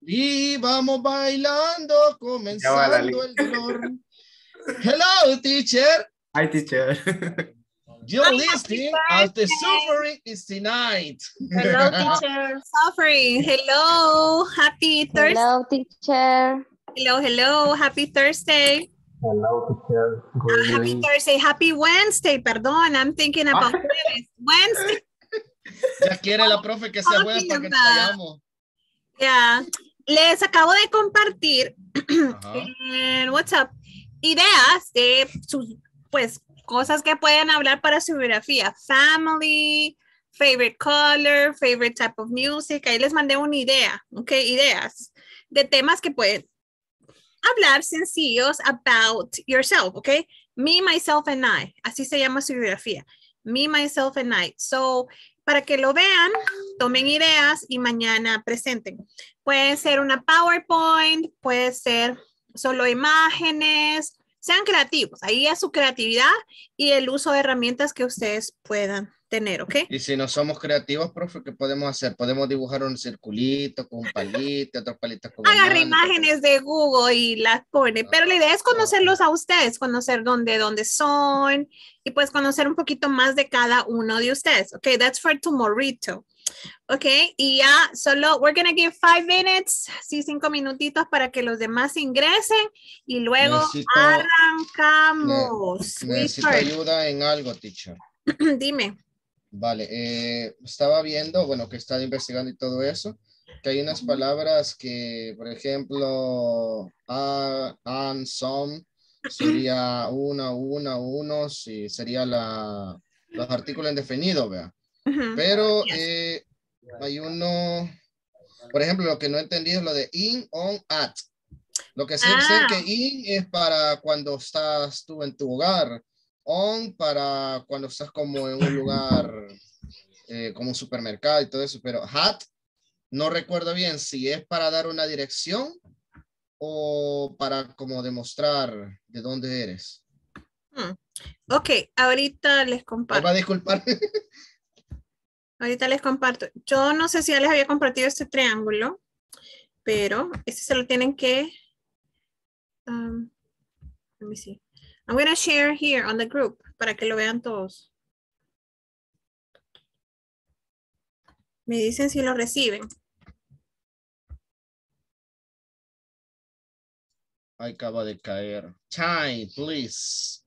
Y vamos bailando, Ya va, comenzando el dolor. Hello, teacher. Hi, teacher. You're Hi, happy listening as the birthday. suffering is tonight. Hello, teacher. Suffering. Hello. Happy Thursday. Hello, teacher. Hello, hello. Happy Thursday. Hello, teacher. Happy Thursday. Happy Wednesday. Perdón, I'm thinking about Wednesday. Ya quiere la profe que sea jueves para que nos vayamos. Ya. Les acabo de compartir en WhatsApp ideas de sus, pues, cosas que pueden hablar para su biografía. Family, favorite color, favorite type of music. Ahí les mandé una idea, ¿ok? Ideas de temas que pueden hablar sencillos about yourself, ¿ok? Me, myself, and I. Así se llama su biografía. Me, myself, and I. So, para que lo vean, tomen ideas y mañana presenten. Puede ser una PowerPoint, puede ser solo imágenes. Sean creativos. Ahí es su creatividad y el uso de herramientas que ustedes puedan tener, ¿ok? Y si no somos creativos, profe, ¿qué podemos hacer? Podemos dibujar un circulito con un palito, otros palitos con Agarre imágenes de Google y las pone, pero la idea es conocerlos a ustedes, conocer dónde son y pues conocer un poquito más de cada uno de ustedes, ¿ok? That's for tomorrito. Ok, y ya solo, we're gonna give 5 minutes, sí, 5 minutitos para que los demás ingresen y luego arrancamos. Necesito ayuda en algo, teacher. Dime. Vale, estaba viendo, bueno, que estaba investigando y todo eso, que hay unas palabras que, por ejemplo, and, some, sería uno, sí, sería los artículos indefinidos, vea. Pero hay uno, por ejemplo, lo que no entendí es lo de in, on, at. Lo que sé que in es para cuando estás tú en tu hogar. On para cuando estás como en un lugar, como un supermercado y todo eso. Pero at, no recuerdo bien si es para dar una dirección o para como demostrar de dónde eres. Ok, ahorita les comparto. Me va a disculpar. Ahorita les comparto. Yo no sé si ya les había compartido este triángulo, pero este se lo tienen que... let me see. I'm going to share here on the group para que lo vean todos. Me dicen si lo reciben. Acaba de caer. Time, please.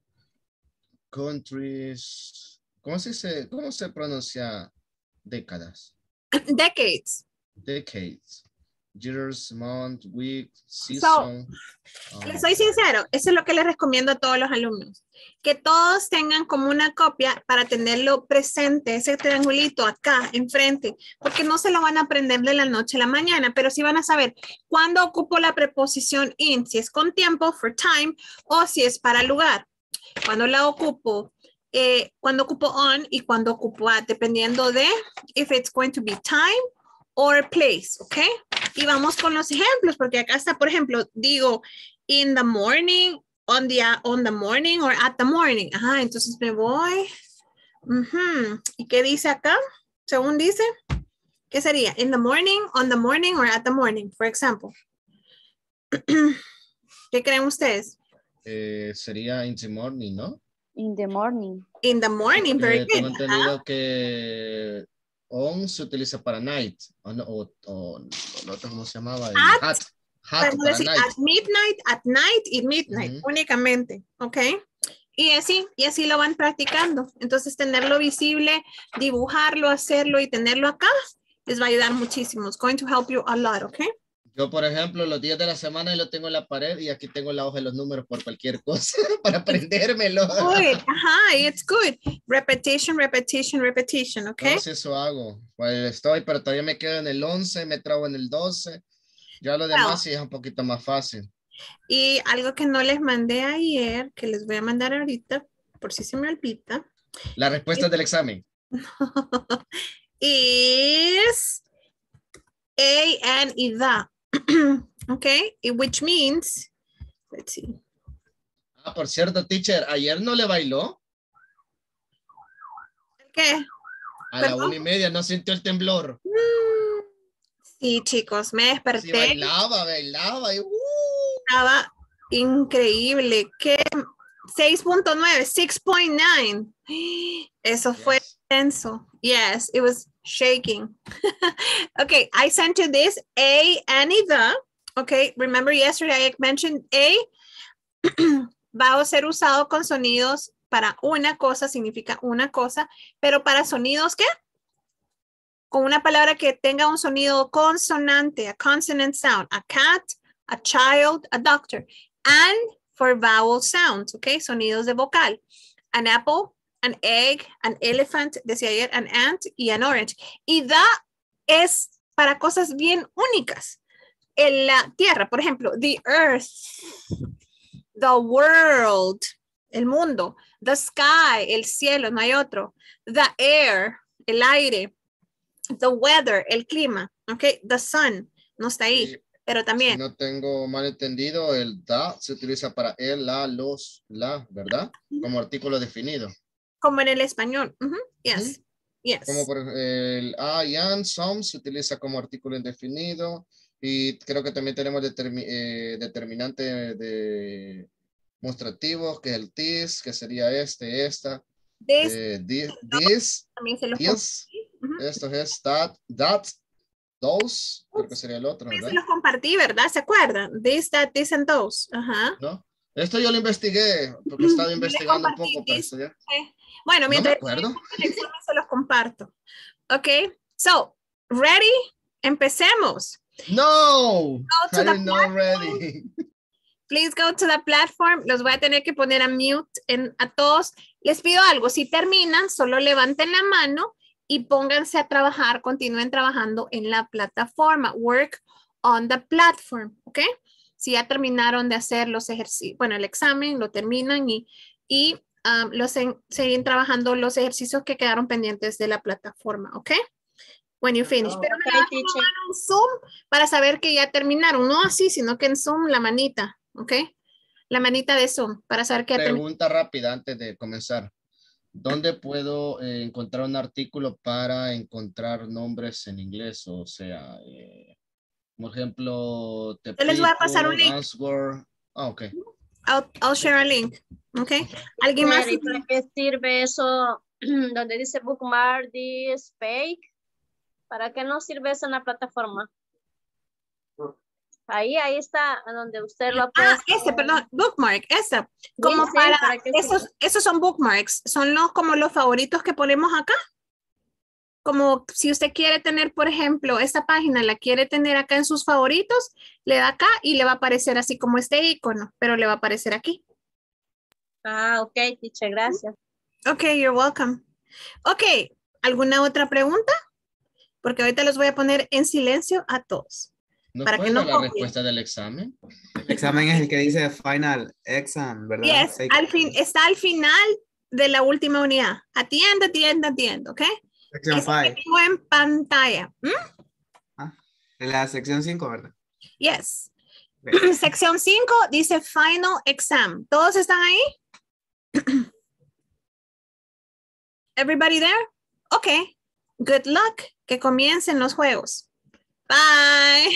Countries. ¿Cómo se pronuncia décadas? Decades. Decades. Years, month, week, season. Les soy sincero, eso es lo que les recomiendo a todos los alumnos. Que todos tengan como una copia para tenerlo presente, ese triangulito acá enfrente, porque no se lo van a aprender de la noche a la mañana, pero sí van a saber cuándo ocupo la preposición in, si es con tiempo, for time, o si es para lugar. Cuando la ocupo, cuando ocupo on y cuando ocupo at, dependiendo de if it's going to be time or place, ¿ok? Y vamos con los ejemplos, porque acá está, por ejemplo, digo, in the morning, on the morning, or at the morning. Ajá, entonces me voy. ¿Y qué dice acá? Según dice, ¿qué sería? In the morning, on the morning, or at the morning, for example. ¿Qué creen ustedes? Sería in the morning, ¿no? In the morning. In the morning, very good. Tengo entendido que on se utiliza para night, o lo otro, ¿cómo se llamaba? Hat para decir, night. At night y midnight, únicamente, ¿ok? Y así lo van practicando. Entonces, tenerlo visible, dibujarlo, hacerlo y tenerlo acá, les va a ayudar muchísimo. It's going to help you a lot, ¿ok? Yo, por ejemplo, los días de la semana lo tengo en la pared y aquí tengo la hoja de los números por cualquier cosa para aprendérmelo. Good. Ajá, it's good. Repetition, repetition, repetition, ¿ok? No, si eso hago. Pues pero todavía me quedo en el 11, me trabo en el 12. Ya lo demás sí es un poquito más fácil. Y algo que no les mandé ayer, que les voy a mandar ahorita, por si se me olvida. La respuesta del examen. is a, and, y, the. Okay, which means, let's see. Por cierto, teacher, ¿ayer no le bailó? ¿Qué? A la 1:30, ¿no sintió el temblor? Sí, chicos, me Sí, desperté. bailaba. Estaba increíble. ¿Qué? 6.9, 6.9. Eso fue Yes. tenso. Yes, it was shaking. Okay, I sent you this A and the. Okay, remember yesterday I mentioned A va a ser usado con sonidos para una cosa, significa una cosa, pero para sonidos, ¿qué? Con una palabra que tenga un sonido consonante, a consonant sound, a cat, a child, a doctor, and for vowel sounds, ¿ok? Sonidos de vocal. An apple, an egg, an elephant, decía ayer, an ant y an orange. Y the es para cosas bien únicas. En la tierra, por ejemplo, the earth, the world, el mundo, the sky, el cielo, no hay otro, the air, el aire, the weather, el clima, ok, the sun, no está ahí, Sí. pero Si también. no tengo mal entendido, el da se utiliza para el, la, los, la, ¿verdad? Como artículo definido. Como en el español, yes, yes. Como por el a y an, some se utiliza como artículo indefinido y creo que también tenemos determinante de demostrativos, que es el this, que sería esta, This, this, también se los this, esto es that, those, creo que sería el otro, también se ¿verdad? los compartí, ¿verdad? ¿Se acuerdan? This, that, this, and those. Ajá. ¿No? Esto yo lo investigué, porque he estado investigando un poco para this. estudiar. Bueno, No me mientras acuerdo. el examen se los comparto. Ok, so, ready? Empecemos. No, Go to I the am not ready. Please go to the platform. Los voy a tener que poner a mute a todos. Les pido algo. Si terminan, solo levanten la mano y pónganse a trabajar. Continúen trabajando en la plataforma. Work on the platform. ¿Ok? Si ya terminaron de hacer los ejercicios, bueno, el examen, lo terminan y siguen trabajando los ejercicios que quedaron pendientes de la plataforma. ¿Ok? When you finish. Pero me levanten la mano en Zoom para saber que ya terminaron. No así, sino que en Zoom la manita. ¿Ok? La manita de Zoom para saber que ya terminaron. Pregunta rápida antes de comenzar. ¿Dónde puedo encontrar un artículo para encontrar nombres en inglés? O sea, por ejemplo, Yo les voy a pasar un Tepito, link. Answer. Ah, ok. I'll share a link. ¿Ok? ¿Alguien más? ¿Y para qué sirve eso donde dice bookmark this fake? ¿Para qué nos sirve eso en la plataforma? Ahí está, donde usted lo ha puesto. Perdón, bookmark, esa. Como Sí, para, ¿para qué esos son bookmarks, son como los favoritos que ponemos acá. Como si usted quiere tener, por ejemplo, esta página la quiere tener acá en sus favoritos, le da acá y le va a aparecer así como este icono, pero le va a aparecer aquí. Ah, ok, teacher, gracias. Ok, you're welcome. Ok, ¿alguna otra pregunta? Porque ahorita los voy a poner en silencio a todos. ¿No Para que puede no dar la copien. respuesta del examen? El examen es el que dice final exam, ¿verdad? Yes, está al final de la última unidad. Atiendo, ¿ok? Sección Ese que 5. tengo en pantalla. De la sección 5, ¿verdad? Yes. Ok. Sección 5 dice final exam. ¿Todos están ahí? Everybody there? Ok. Good luck. Que comiencen los juegos. Bye.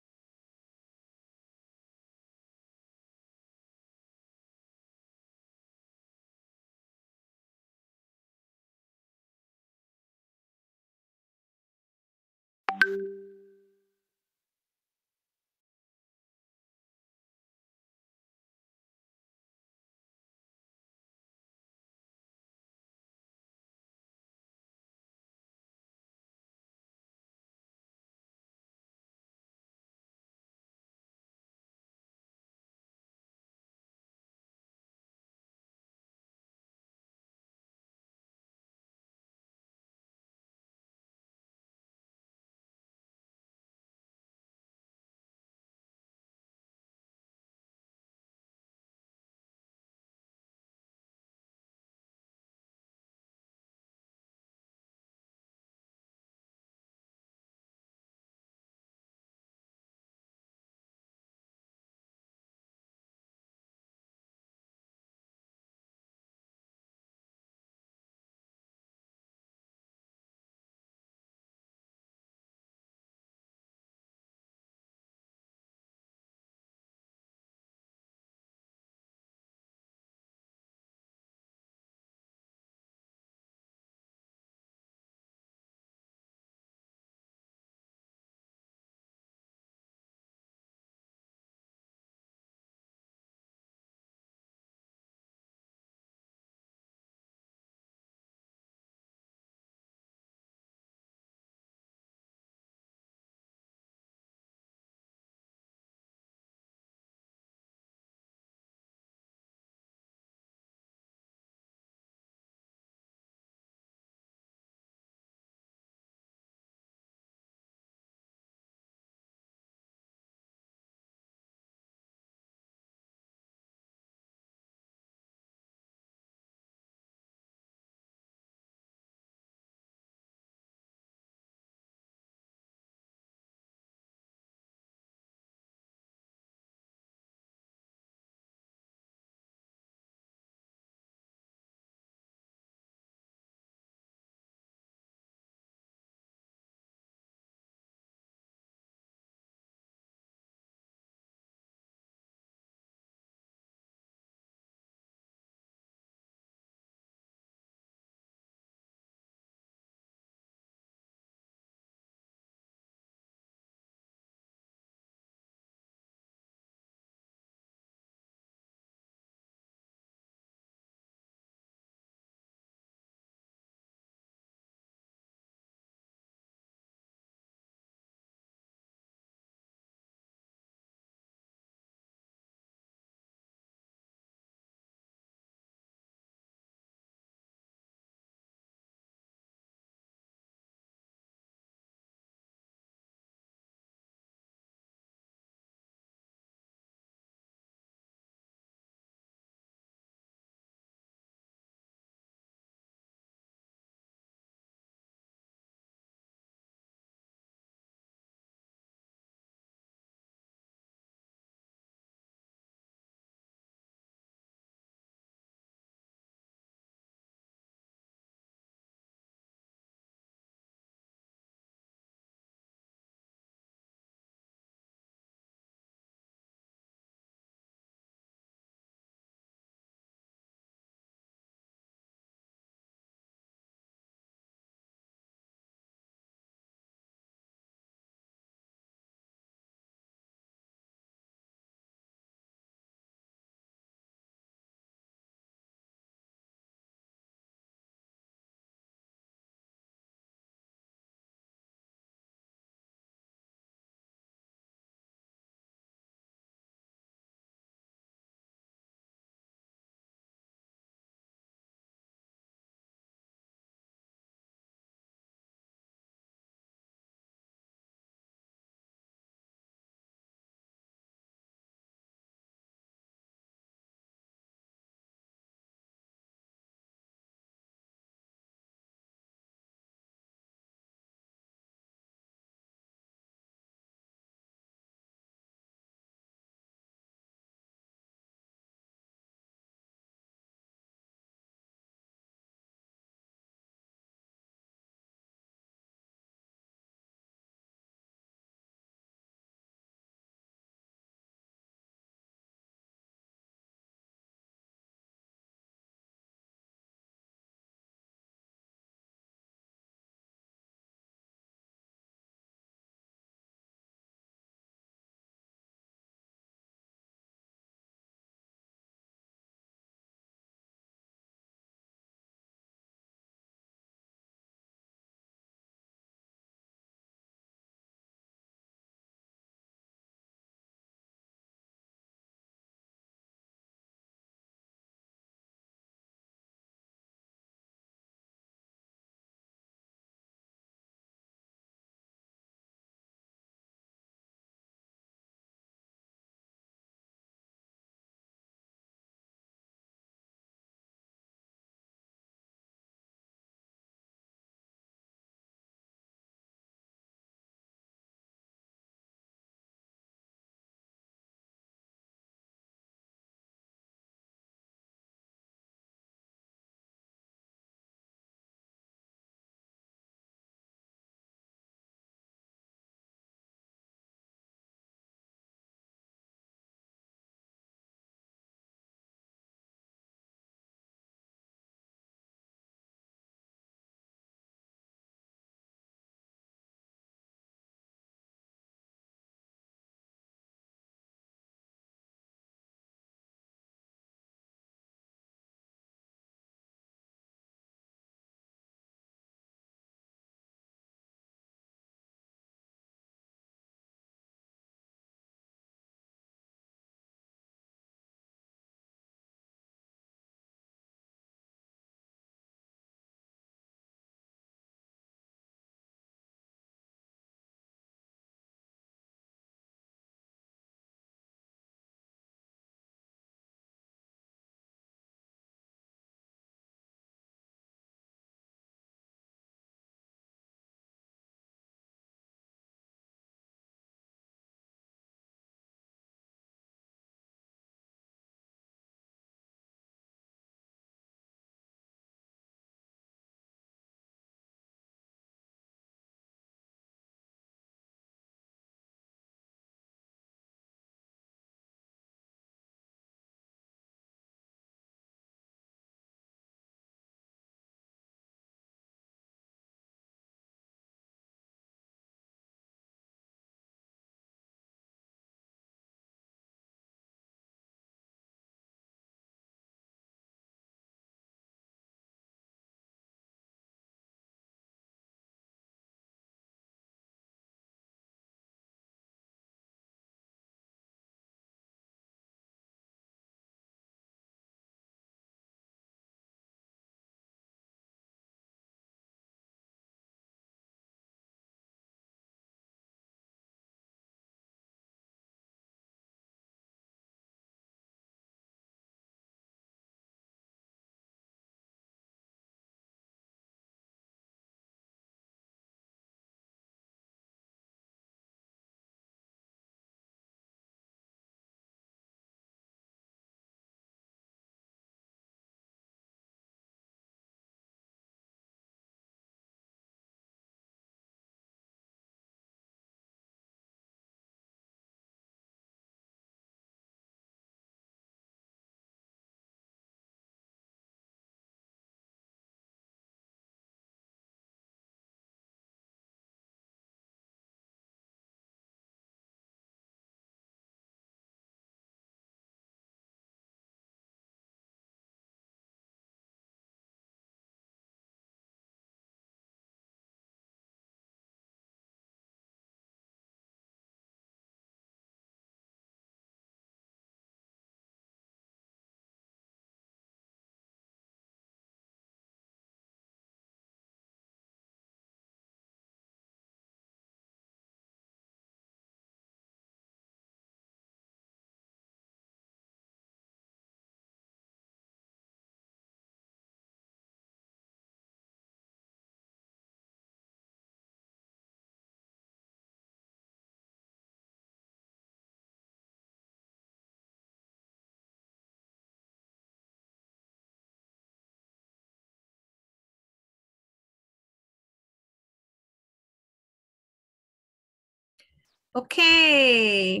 Okay.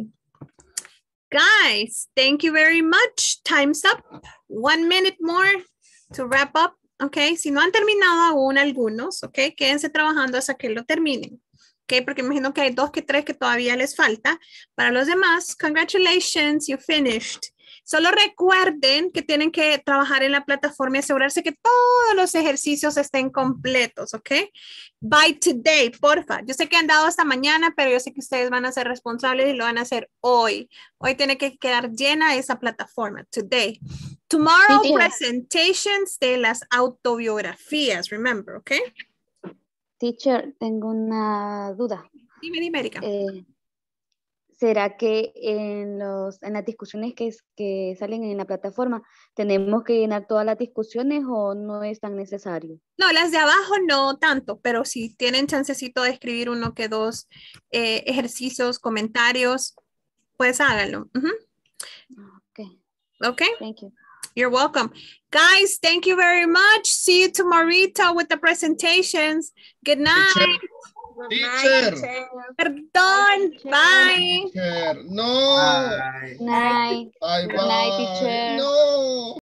Guys, thank you very much. Time's up. 1 minute more to wrap up. Ok, si no han terminado aún algunos, ok, quédense trabajando hasta que lo terminen. Ok, porque imagino que hay 2 que 3 que todavía les falta. Para los demás, congratulations, you finished. Solo recuerden que tienen que trabajar en la plataforma y asegurarse que todos los ejercicios estén completos, ¿ok? By today, porfa. Yo sé que han dado hasta mañana, pero yo sé que ustedes van a ser responsables y lo van a hacer hoy. Hoy tiene que quedar llena esa plataforma, today. Tomorrow, Teacher. presentations de las autobiografías, remember, ¿ok? Teacher, tengo una duda. Dime, Erika. ¿Será que en las discusiones que salen en la plataforma tenemos que llenar todas las discusiones o no es tan necesario? No, las de abajo no tanto, pero si tienen chancecito de escribir 1 que 2 ejercicios, comentarios, pues háganlo. Okay, Okay, thank you. you're welcome. Guys, thank you very much. See you tomorrow with the presentations. Good night. Good Teacher. night, teacher. Perdón. Bye. Teacher, no. Bye. Night. Bye Good night, bye. teacher. No.